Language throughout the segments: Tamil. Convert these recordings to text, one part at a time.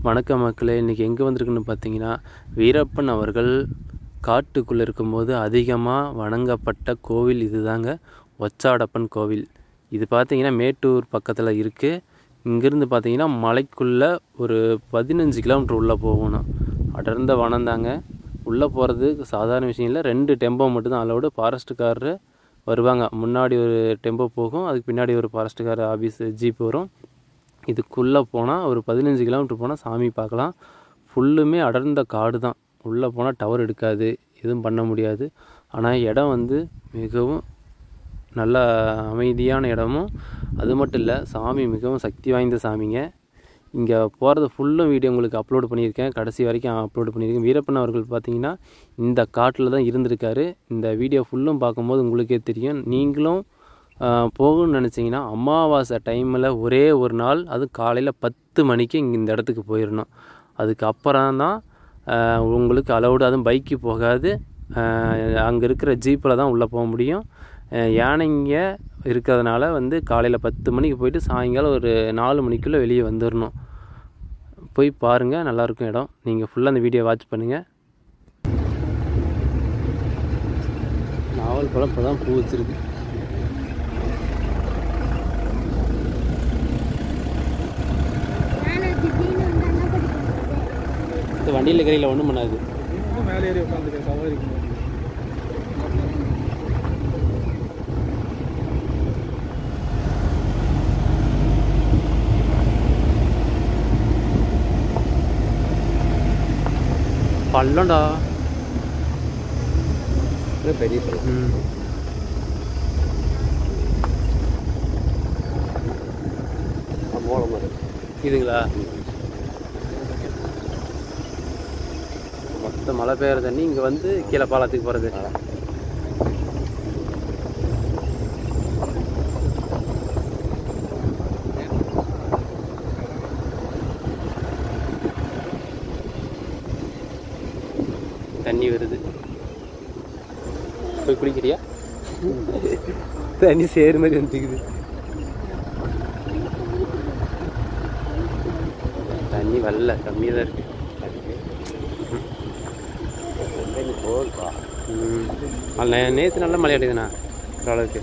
வணக்கம் மக்களே, இன்றைக்கி எங்கே வந்திருக்குன்னு பார்த்தீங்கன்னா, வீரப்பன் அவர்கள் காட்டுக்குள்ளே இருக்கும்போது அதிகமாக வணங்கப்பட்ட கோவில் இதுதாங்க, ஒச்சாடப்பன் கோவில். இது பார்த்தீங்கன்னா மேட்டூர் பக்கத்தில் இருக்குது. இங்கேருந்து பார்த்தீங்கன்னா மலைக்குள்ளே ஒரு 15 கிலோமீட்டர் உள்ளே போகணும். அடர்ந்த வனம் தாங்க. உள்ளே போகிறது சாதாரண விஷயம் இல்லை. 2 டெம்போ மட்டும்தான் அலோடு. ஃபாரஸ்ட்டுக்காரரு வருவாங்க. முன்னாடி ஒரு டெம்போ போகும், அதுக்கு பின்னாடி ஒரு ஃபாரஸ்ட்டுக்கார ஆஃபீஸு ஜீப் வரும். இதுக்குள்ளே போனால் ஒரு 15 கிலோமீட்டர் போனால் சாமி பார்க்கலாம். ஃபுல்லுமே அடர்ந்த காடு தான். உள்ளே போனால் டவர் எடுக்காது, எதுவும் பண்ண முடியாது. ஆனால் இடம் வந்து மிகவும் நல்ல அமைதியான இடமும், அது மட்டும் இல்லை சாமி மிகவும் சக்தி வாய்ந்த சாமிங்க. இங்கே போகிறது ஃபுல்லும் வீடியோ உங்களுக்கு அப்லோடு பண்ணியிருக்கேன், கடைசி வரைக்கும் அப்லோடு பண்ணியிருக்கேன். வீரப்பன் அவர்கள் பார்த்திங்கன்னா இந்த காட்டில் தான் இருந்திருக்காரு. இந்த வீடியோ ஃபுல்லும் பார்க்கும்போது உங்களுக்கே தெரியும். நீங்களும் போகணும்னு நினச்சிங்கன்னா அமாவாசை டைமில் ஒரே ஒரு நாள், அதுவும் காலையில் 10 மணிக்கு இங்கே இந்த இடத்துக்கு போயிடணும். அதுக்கப்புறம் தான் உங்களுக்கு அலௌடு. அதுவும் பைக்கு போகாது. அங்கே இருக்கிற ஜீப்பில் தான் உள்ளே போக முடியும். யானைங்க இருக்கிறதுனால வந்து காலையில் 10 மணிக்கு போயிட்டு சாயங்காலம் ஒரு 4 மணிக்குள்ளே வெளியே வந்துடணும். போய் பாருங்கள், நல்லாயிருக்கும் இடம். நீங்கள் ஃபுல்லாக அந்த வீடியோ வாட்ச் பண்ணுங்கள். நாவல் பழம் இப்போ தான் பூ வச்சுருக்கு. வண்டியில் கரையில் ஒன்றும் பண்ணாது. மேலே ஏறி உட்காந்துருக்கேன் சவாரி. பள்ளம்டா, பெரிய பள்ளம். இதுங்களா? மொத்த மழை பெய்கிற தண்ணி இங்கே வந்து கீழே பாலத்துக்கு போகிறது. தண்ணி வருது. போய் குளிக்கிறியா? தண்ணி சேரு மாதிரி வந்துக்குது. தண்ணி வரல, கம்மியாக தான் இருக்குது. நேற்று நல்ல மழை அடிக்குதுண்ணா ஓரளவுக்கு.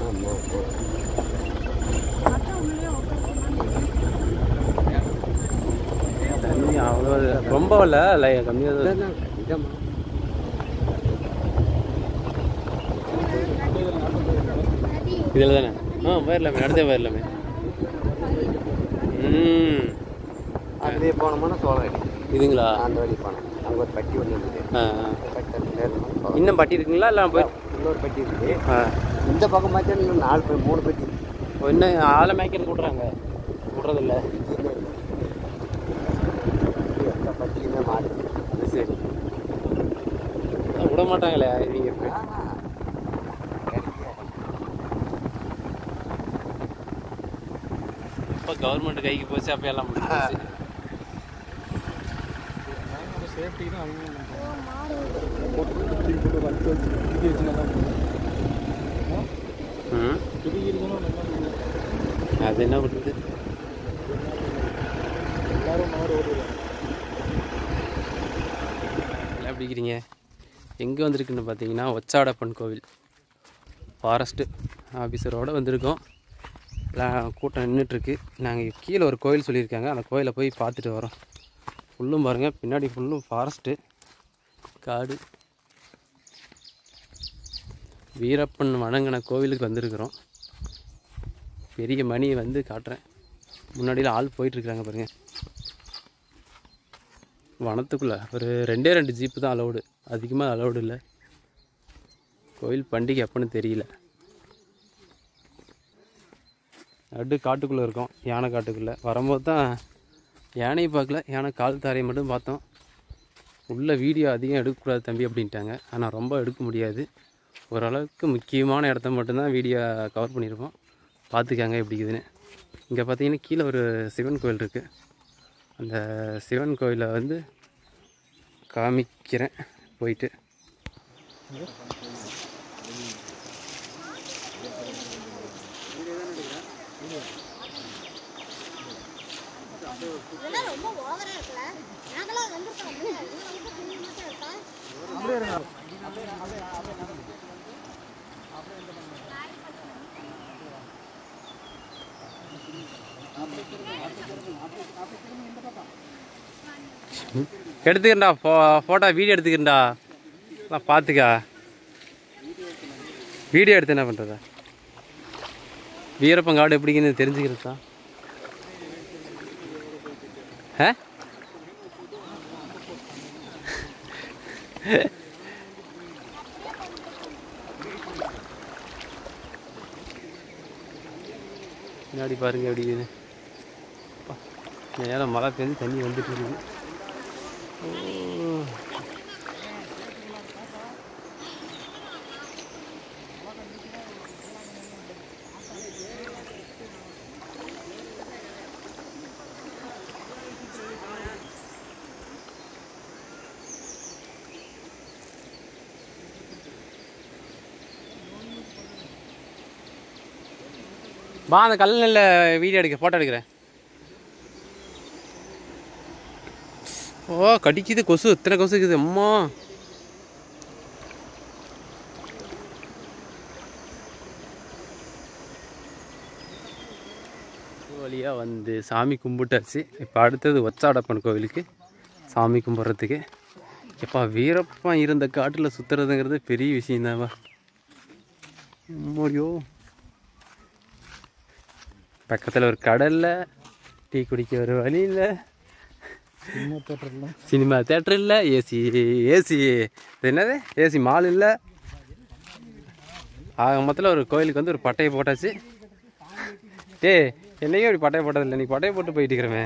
தண்ணி அவ்வளோ ரொம்ப இல்லை, கம்மியாக தான். இதில் தானே போயிடலாமே, அடுத்தே போயிடலாமே. அதுலேயே போனோம்னா சோழவழி. இதுங்களா? அந்த வழி போனோம். அங்கே ஒரு பட்டி ஒன்று இருக்குது. இன்னும் பட்டி இருக்குங்களா? இல்லை போய் இன்னொரு பட்டி இருக்குது. இந்த பக்கம் பார்த்தா இன்னும் 3 பட்டி. இன்னும் ஆளை மேய்க்கிறது விட்றாங்க, விட்றதில்ல. எந்த பட்டியுமே மாடு. அது சரி, விட மாட்டாங்களே இவங்க. இப்போ கவர்மெண்ட் கைக்கு போச்சு, அப்போ எல்லாம் முடிச்சு. சேஃப்டி தான் அவங்க அது என்ன பண்ணுறது? எல்லாரும் மாடு ஓடுறாங்க. எல்லாம் எப்படி இருக்கிறீங்க? எங்கே வந்திருக்குன்னு பார்த்தீங்கன்னா ஒச்சாடப்பன் கோவில். ஃபாரஸ்ட்டு ஆஃபீஸரோடு வந்திருக்கோம். எல்லாம் கூட்டம் நின்றுட்டுருக்கு. நாங்கள் கீழே ஒரு கோயில் சொல்லியிருக்காங்க, அந்த கோயிலை போய் பார்த்துட்டு வரோம். ஃபுல்லும் பாருங்கள், பின்னாடி ஃபுல்லும் ஃபாரஸ்ட்டு காடு. வீரப்பன் வணங்கின கோவிலுக்கு வந்திருக்கிறோம். பெரிய மணியை வந்து காட்டுறேன். முன்னாடியில் ஆள் போயிட்டுருக்குறாங்க பாருங்கள். வனத்துக்குள்ளே ஒரு 2 ஜீப்பு தான் அலௌடு, அதிகமாக அலௌடு இல்லை. கோயில் பண்டிகை எப்போன்னு தெரியல. நடு காட்டுக்குள்ளே இருக்கோம், யானை காட்டுக்குள்ளே. வரும்போது தான் யானையை பார்க்கல, யானை கால் தாரையை மட்டும் பார்த்தோம். உள்ள வீடியோ அதிகம் எடுக்கக்கூடாது தம்பி அப்படின்ட்டாங்க. ஆனால் ரொம்ப எடுக்க முடியாது. ஓரளவுக்கு முக்கியமான இடத்த மட்டும்தான் வீடியோ கவர் பண்ணியிருப்போம். பார்த்துக்காங்க எப்படி இருக்குதுன்னு. இங்கே பார்த்தீங்கன்னா கீழே ஒரு சிவன் கோயில் இருக்குது. அந்த சிவன் கோயிலை வந்து காமிக்கிறேன் போயிட்டு. இதெல்லாம் ரொம்ப ஓவரா இருக்குல. எடுத்துக்கிறேன்டா, ஃபோட்டோ வீடியோ எடுத்துக்கிறேன்டா. நான் பார்த்துக்கா, வீடியோ எடுத்து என்ன பண்ணுறதா? வீரப்பங்காடு எப்படிங்கன்னு தெரிஞ்சுக்கிறது தான். பின்னாடி பாருங்க எப்படின்னு. நேரம் மழை பெஞ்சு தண்ணி வந்துட்டு இருக்குது. வா, அந்த கல்லில் வீடியோ எடுக்க, ஃபோட்டோ எடுக்கிறேன். ஓ, கடிக்குது கொசு, இத்தனை கொசு இருக்குது அம்மா. வழியாக வந்து சாமி கும்பிட்டாச்சு. இப்போ அடுத்தது ஒச்சாடப்பன் கோவிலுக்கு சாமி கும்பிட்றதுக்கு. எப்பா, வீரப்பன் இருந்த காட்டில் சுற்றுறதுங்கிறது பெரிய விஷயந்தான்ப்பா. அம்மாடியோ, பக்கத்தில் ஒரு கடலில் டீ குடிக்க ஒரு வழி இல்லை, சினிமா தேட்டர் இல்லை, ஏசி என்னது ஏசி மால் இல்லை. ஆக மொத்தத்தில் ஒரு கோயிலுக்கு வந்து ஒரு பட்டையை போட்டாச்சு. என்னையும் அப்படி பட்டையை போட்டதில்லை, நீ பட்டையை போட்டு போயிட்டு இருக்கிறமே.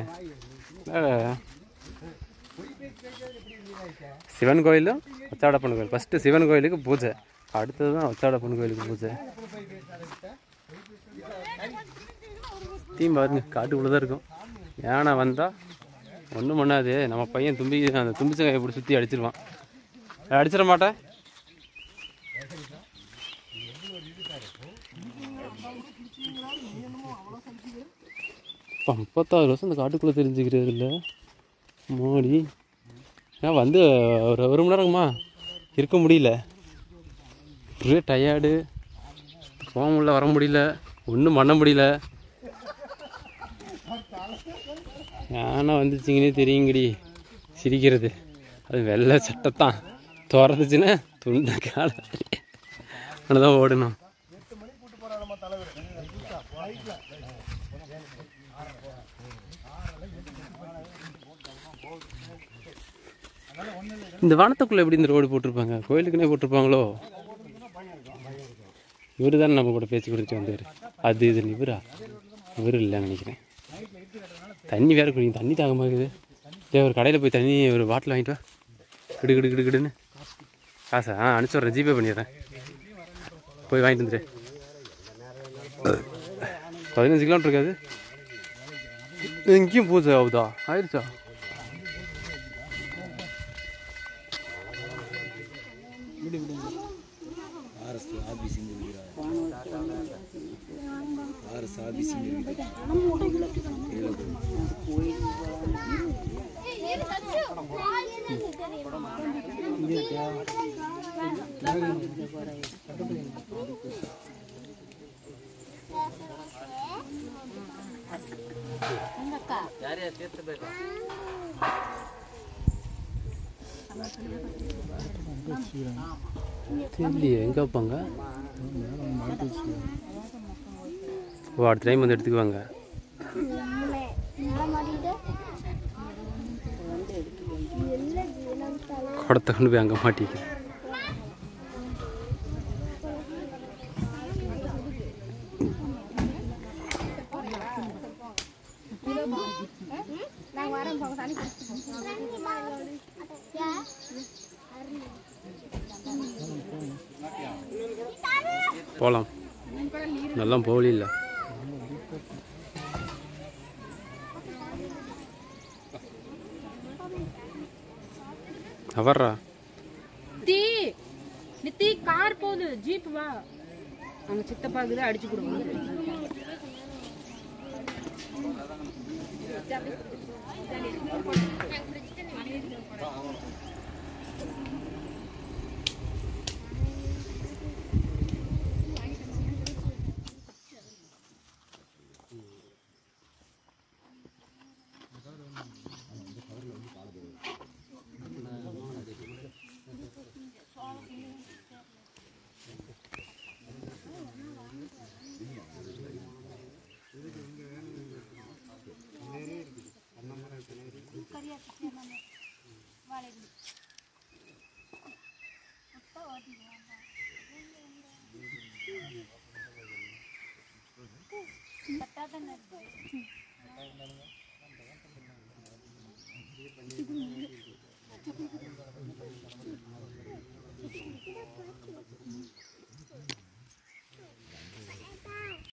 சிவன் கோயிலும் ஒச்சாடப்பன் கோயில். ஃபஸ்ட்டு சிவன் கோயிலுக்கு பூஜை, அடுத்தது தான் ஒச்சாடப்பன் கோயிலுக்கு பூஜை. தீம் பாருங்க, காட்டுக்குள்ளே தான் இருக்கும். யானை வந்தால் ஒன்றும் பண்ணாது. நம்ம பையன் அந்த தும்பிச்சங்காயை இப்படி சுற்றி அடிச்சிருவான். அடிச்சிட மாட்டேன். இப்போ 36 வருஷம் இந்த காட்டுக்குள்ளே தெரிஞ்சுக்கிறது இல்லை மோடி. ஏன் வந்து ஒரு மணி நேரமா இருக்க முடியல, ஒரே டயர்டு. போக முடியல, வர முடியல, ஒன்றும் பண்ண முடியல. யானை வந்துச்சிங்கன்னே தெரியுங்கடி சிரிக்கிறது. அது வெள்ளை சட்டைத்தான், திறந்துச்சுன்னா துண்ட காலை தான் ஓடணும். இந்த வனத்துக்குள்ளே எப்படி இந்த ரோடு போட்டிருப்பாங்க? கோயிலுக்குன்னே போட்டிருப்பாங்களோ? இவரு தானே நம்ம கூட பேச்சு கொடுத்துட்டு வந்தார். அது இது இவரா? இவரு இல்லைன்னு நினைக்கிறேன். தண்ணி வேறு குடிக்கும், தண்ணி தாகமாகுது. ஒரு கடையில் போய் தண்ணி ஒரு பாட்டில் வாங்கிட்டு வா. கிடுன்னு காசா? அனுப்பிச்சி விட்றேன், ஜிபே பண்ணிடுறேன். போய் வாங்கிட்டு வந்துடு. 15 கிலோமீட்டர் இருக்காது. எங்கேயும் பூஜை ஆகுதா? ஆயிடுச்சா? தெரியலையே எங்கே வைப்பாங்க. ஓ, அடுத்த டைம் வந்து எடுத்துக்குவாங்க. குடத்தை கொண்டு போய் அங்கே மாட்டிட்டு போகலாம். நல்லா போகல. அவர்ரா நித்தி கார் போகுது, ஜீப் வா. அங்க சித்தப்பாக்குது, அடிச்சு கொடுங்க. வாழைக்குடி முட்டை ஓட்டிடுவாங்க கரெக்டாக தானே இருக்குது